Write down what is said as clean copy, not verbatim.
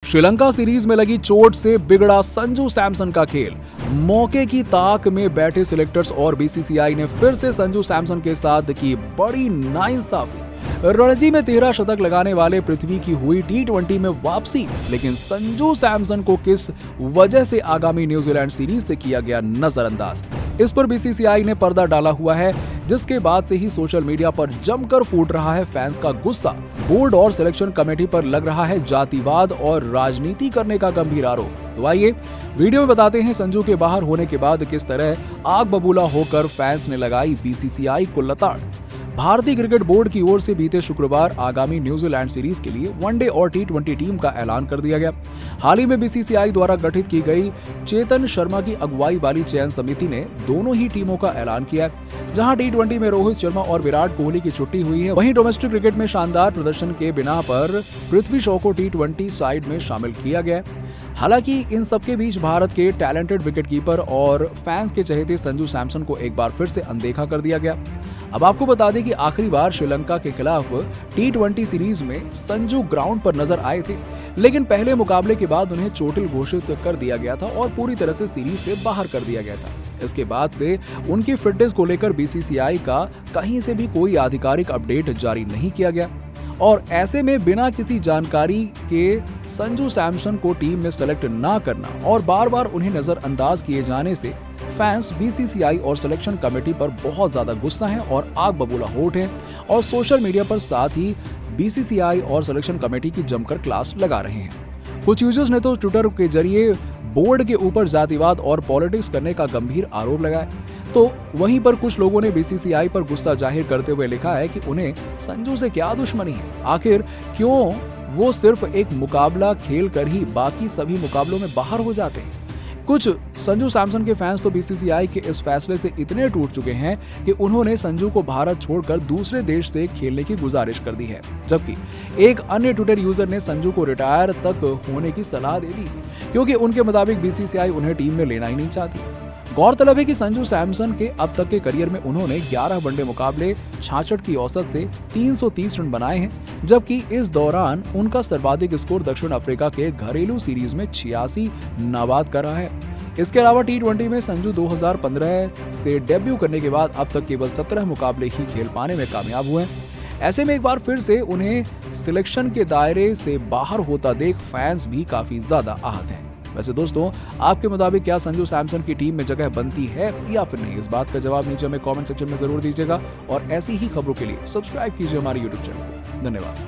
Sri Lanka series में लगी चोट से बिगड़ा संजू सैमसन का खेल। मौके की ताक में बैठे सिलेक्टर्स और बीसीसीआई ने फिर से संजू सैमसन के साथ की बड़ी नाइंसाफी। रणजी में 13 शतक लगाने वाले पृथ्वी की हुई टी20 में वापसी, लेकिन संजू सैमसन को किस वजह से आगामी न्यूजीलैंड सीरीज से किया गया नजरअंदाज, इस पर बीसीसीआई ने पर्दा डाला हुआ है, जिसके बाद से ही सोशल मीडिया पर जमकर फूट रहा है फैंस का गुस्सा। बोर्ड और सिलेक्शन कमेटी पर लग रहा है जातिवाद और राजनीति करने का गंभीर आरोप। तो आइए वीडियो में बताते हैं संजू के बाहर होने के बाद किस तरह आग बबूला होकर फैंस ने लगाई बीसीसीआई को लताड़। भारतीय क्रिकेट बोर्ड की ओर से बीते शुक्रवार आगामी न्यूजीलैंड सीरीज के लिए वनडे और टी20 टीम का ऐलान कर दिया गया। हाल ही में बीसीसीआई द्वारा गठित की गई चेतन शर्मा की अगुवाई वाली चयन समिति ने दोनों ही टीमों का ऐलान किया है। जहां टी20 में रोहित शर्मा और विराट कोहली की छुट्टी हुई है, वहीं डोमेस्टिक क्रिकेट में शानदार प्रदर्शन के बिना पर पृथ्वी शॉ को टी20 साइड में शामिल किया गया। हालांकि इन सबके बीच भारत के टैलेंटेड विकेटकीपर और फैंस के चहेते संजू सैमसन को एक बार फिर से अनदेखा कर दिया गया। अब आपको बता दें कि आखिरी बार श्रीलंका के खिलाफ टी20 सीरीज में संजू ग्राउंड पर नजर आए थे, लेकिन पहले मुकाबले के बाद उन्हें चोटिल घोषित कर दिया गया था और पूरी तरह से सीरीज से बाहर कर दिया गया था। इसके बाद से उनकी फिटनेस को लेकर बीसीसीआई का कहीं से भी कोई आधिकारिक अपडेट जारी नहीं किया गया और ऐसे में बिना किसी जानकारी के संजू सैमसन को टीम में सेलेक्ट ना करना और बार बार उन्हें नजरअंदाज किए जाने से फैंस बीसीसीआई और सिलेक्शन कमेटी पर बहुत ज्यादा गुस्सा हैं और आग बबूला हो उठे और सोशल मीडिया पर साथ ही बीसीसीआई और सिलेक्शन कमेटी की जमकर क्लास लगा रहे हैं। कुछ यूजर्स ने तो ट्विटर के जरिए बोर्ड के ऊपर जातिवाद और पॉलिटिक्स करने का गंभीर आरोप लगाया, तो वहीं पर कुछ लोगों ने बीसीसीआई पर गुस्सा जाहिर करते हुए लिखा है कि उन्हें संजू से क्या दुश्मनी है, आखिर क्यों वो सिर्फ एक मुकाबला खेल कर ही बाकी सभी मुकाबलों में बाहर हो जाते हैं। कुछ संजू सैमसन के फैंस तो बीसीसीआई के इस फैसले से इतने टूट चुके हैं कि उन्होंने संजू को भारत छोड़कर दूसरे देश से खेलने की गुजारिश कर दी है, जबकि एक अन्य ट्विटर यूजर ने संजू को रिटायर तक होने की सलाह दे दी, क्योंकि उनके मुताबिक बीसीसीआई उन्हें टीम में लेना ही नहीं चाहती। गौरतलब है कि संजू सैमसन के अब तक के करियर में उन्होंने 11 वनडे मुकाबले 66 की औसत से 330 रन बनाए हैं, जबकि इस दौरान उनका सर्वाधिक स्कोर दक्षिण अफ्रीका के घरेलू सीरीज में 86 नाबाद कर रहा है। इसके अलावा टी20 में संजू 2015 से डेब्यू करने के बाद अब तक केवल 17 मुकाबले ही खेल पाने में कामयाब हुए हैं। ऐसे में एक बार फिर से उन्हें सिलेक्शन के दायरे से बाहर होता देख फैंस भी काफी ज्यादा आहत हैं। वैसे दोस्तों, आपके मुताबिक क्या संजू सैमसन की टीम में जगह बनती है या फिर नहीं? इस बात का जवाब नीचे हमें कमेंट सेक्शन में जरूर दीजिएगा और ऐसी ही खबरों के लिए सब्सक्राइब कीजिए हमारे यूट्यूब चैनल को। धन्यवाद।